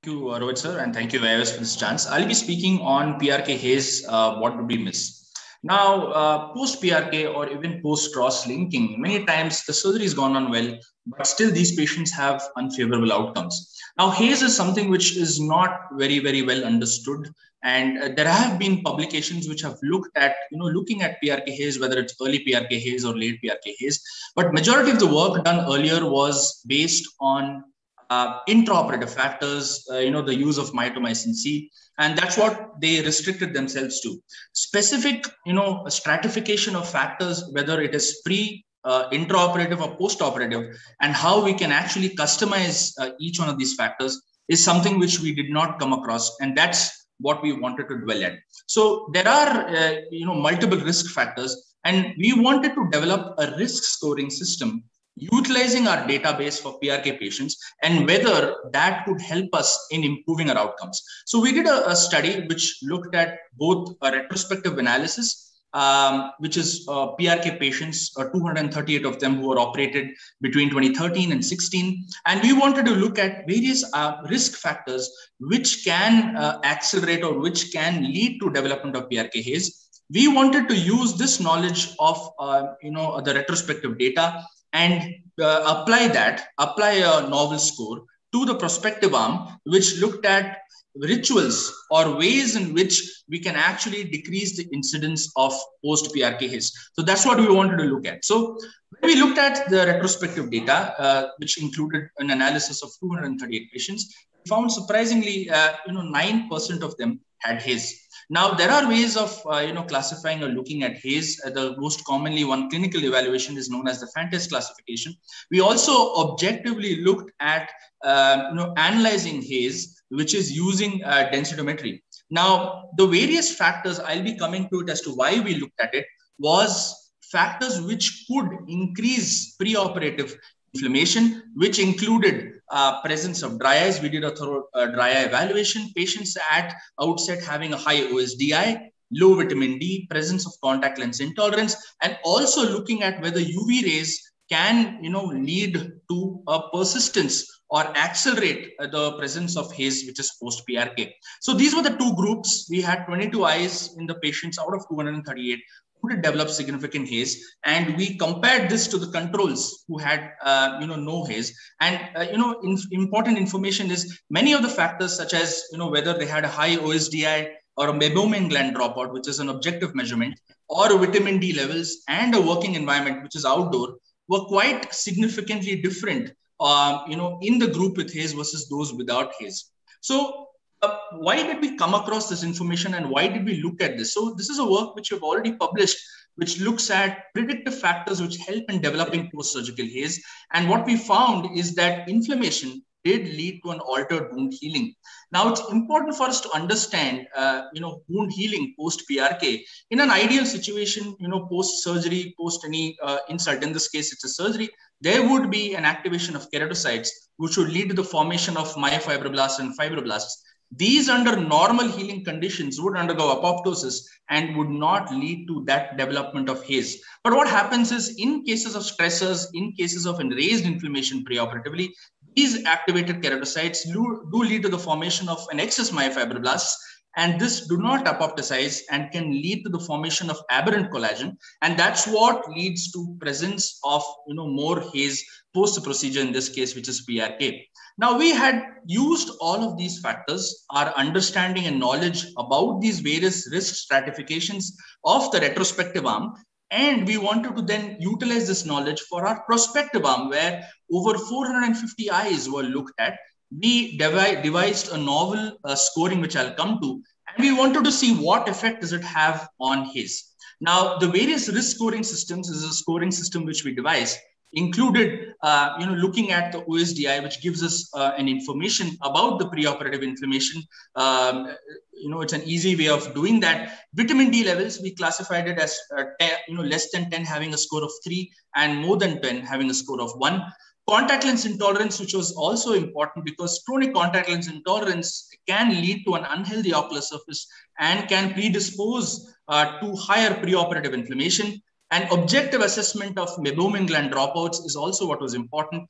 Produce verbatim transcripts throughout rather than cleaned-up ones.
Thank you, uh, Rohit sir, and thank you, Vyas, for this chance. I'll be speaking on P R K haze, uh, what would we miss? Now, uh, post P R K or even post cross linking, many times the surgery has gone on well, but still these patients have unfavorable outcomes. Now, haze is something which is not very, very well understood. And uh, there have been publications which have looked at, you know, looking at P R K haze, whether it's early P R K haze or late P R K haze. But majority of the work done earlier was based on uh, intraoperative factors, uh, you know, the use of mitomycin C, and that's what they restricted themselves to. Specific, you know, stratification of factors, whether it is pre, uh, intraoperative or post-operative, and how we can actually customize uh, each one of these factors is something which we did not come across, and that's what we wanted to dwell at. So there are, uh, you know, multiple risk factors, and we wanted to develop a risk scoring system utilizing our database for P R K patients and whether that could help us in improving our outcomes. So we did a, a study which looked at both a retrospective analysis, um, which is uh, P R K patients, uh, two hundred thirty-eight of them who were operated between twenty thirteen and sixteen. And we wanted to look at various uh, risk factors which can uh, accelerate or which can lead to development of P R K haze. We wanted to use this knowledge of, uh, you know, the retrospective data and uh, apply that, apply a novel score to the prospective arm, which looked at rituals or ways in which we can actually decrease the incidence of post-P R K haze. So that's what we wanted to look at. So when we looked at the retrospective data, uh, which included an analysis of two hundred thirty-eight patients, we found surprisingly, uh, you know, nine percent of them had haze. Now, there are ways of, uh, you know, classifying or looking at haze. Uh, the most commonly one clinical evaluation is known as the Fantes classification. We also objectively looked at, uh, you know, analyzing haze, which is using uh, densitometry. Now, the various factors, I'll be coming to it as to why we looked at it, was factors which could increase preoperative inflammation, which included uh, presence of dry eyes. We did a thorough uh, dry eye evaluation. Patients at outset having a high O S D I, low vitamin D, presence of contact lens intolerance, and also looking at whether U V rays can, you know, lead to a persistence or accelerate uh, the presence of haze, which is post P R K. So these were the two groups. We had twenty-two eyes in the patients out of two hundred thirty-eight who did develop significant haze, and we compared this to the controls who had, uh, you know, no haze. And uh, you know, in, important information is many of the factors, such as, you know, whether they had a high O S D I or a meibomian gland dropout, which is an objective measurement, or vitamin D levels and a working environment, which is outdoor, were quite significantly different, uh, you know, in the group with haze versus those without haze. So Uh, why did we come across this information and why did we look at this? So this is a work which we've already published, which looks at predictive factors which help in developing post-surgical haze. And what we found is that inflammation did lead to an altered wound healing. Now, it's important for us to understand, uh, you know, wound healing post-P R K. In an ideal situation, you know, post-surgery, post any uh, insult, in this case, it's a surgery, there would be an activation of keratocytes, which would lead to the formation of myofibroblasts and fibroblasts. These under normal healing conditions would undergo apoptosis and would not lead to that development of haze. But what happens is, in cases of stressors, in cases of raised inflammation preoperatively, these activated keratocytes do, do lead to the formation of an excess myofibroblasts, and this do not apoptosize and can lead to the formation of aberrant collagen. And that's what leads to presence of, you know, more haze post the procedure, in this case, which is P R K. Now, we had used all of these factors, our understanding and knowledge about these various risk stratifications of the retrospective arm, and we wanted to then utilize this knowledge for our prospective arm, where over four hundred fifty eyes were looked at. We devised a novel uh, scoring, which I'll come to, and we wanted to see what effect does it have on haze. Now, the various risk scoring systems is a scoring system which we devised, included, uh, you know, looking at the O S D I, which gives us uh, an information about the preoperative inflammation. Um, you know, it's an easy way of doing that. Vitamin D levels, we classified it as, uh, ten, you know, less than ten having a score of three and more than ten having a score of one. Contact lens intolerance, which was also important because chronic contact lens intolerance can lead to an unhealthy ocular surface and can predispose uh, to higher preoperative inflammation. And objective assessment of meibomian gland dropouts is also what was important.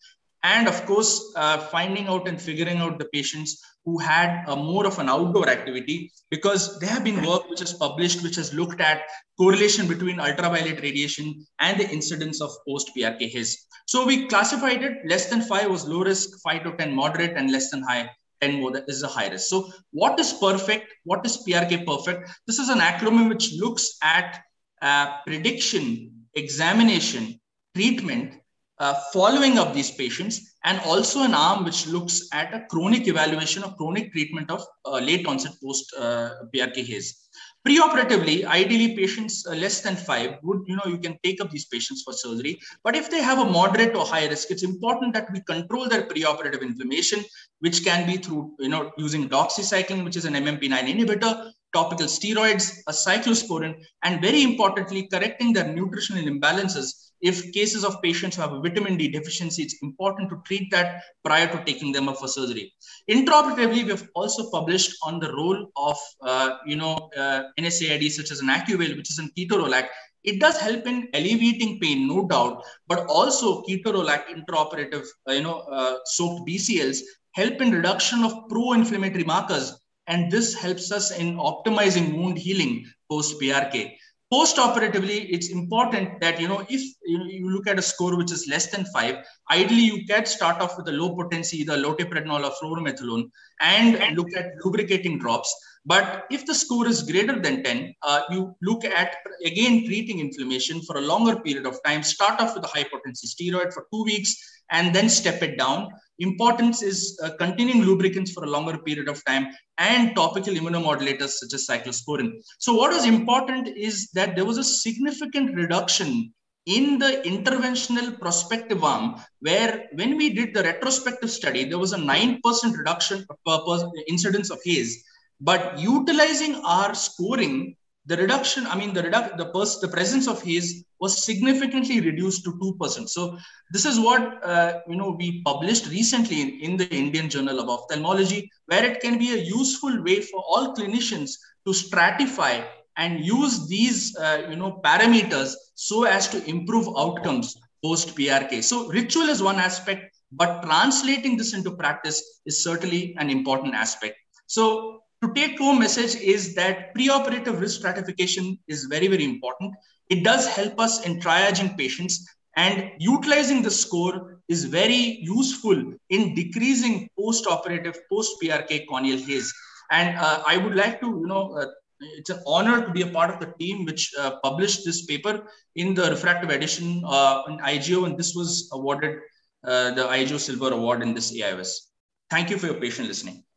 And of course, uh, finding out and figuring out the patients who had a more of an outdoor activity, because there have been work which is published, which has looked at correlation between ultraviolet radiation and the incidence of post-P R K haze. So we classified it. Less than five was low risk, five to ten moderate, and less than high, ten more is a high risk. So what is perfect? What is P R K perfect? This is an acronym which looks at uh, prediction, examination, treatment, Uh, following up these patients, and also an arm which looks at a chronic evaluation or chronic treatment of uh, late onset post uh, P R K haze. Preoperatively, ideally patients uh, less than five would, you know, you can take up these patients for surgery. But if they have a moderate or high risk, it's important that we control their preoperative inflammation, which can be through, you know, using doxycycline, which is an M M P nine inhibitor, topical steroids, a cyclosporin, and very importantly, correcting their nutritional imbalances. If cases of patients who have a vitamin D deficiency, it's important to treat that prior to taking them up for surgery. Intraoperatively, we've also published on the role of, uh, you know, uh, N SAID, such as an Acuvale, which is in ketorolac. It does help in alleviating pain, no doubt, but also ketorolac intraoperative, uh, you know, uh, soaked B C Ls help in reduction of pro-inflammatory markers. And this helps us in optimizing wound healing post-P R K. Post-operatively, it's important that, you know, if you, know, you look at a score which is less than five, ideally you can start off with a low potency, either loteprednol or fluorometholone, and look at lubricating drops. But if the score is greater than ten, uh, you look at, again, treating inflammation for a longer period of time. Start off with a high potency steroid for two weeks and then step it down. Importance is uh, continuing lubricants for a longer period of time, and topical immunomodulators such as cyclosporin. So what is important is that there was a significant reduction in the interventional prospective arm, where when we did the retrospective study, there was a nine percent reduction per incidence of haze. But utilizing our scoring, the reduction, I mean, the reduct, the, pers the presence of haze was significantly reduced to two percent. So this is what, uh, you know, we published recently in, in the Indian Journal of Ophthalmology, where it can be a useful way for all clinicians to stratify and use these, uh, you know, parameters so as to improve outcomes post-P R K. So ritual is one aspect, but translating this into practice is certainly an important aspect. So to take home message is that preoperative risk stratification is very, very important. It does help us in triaging patients, and utilizing the score is very useful in decreasing post-operative, post-P R K corneal haze. And uh, I would like to, you know, uh, it's an honor to be a part of the team which uh, published this paper in the refractive edition uh, in I G O, and this was awarded uh, the I G O Silver Award in this A I O S. Thank you for your patient listening.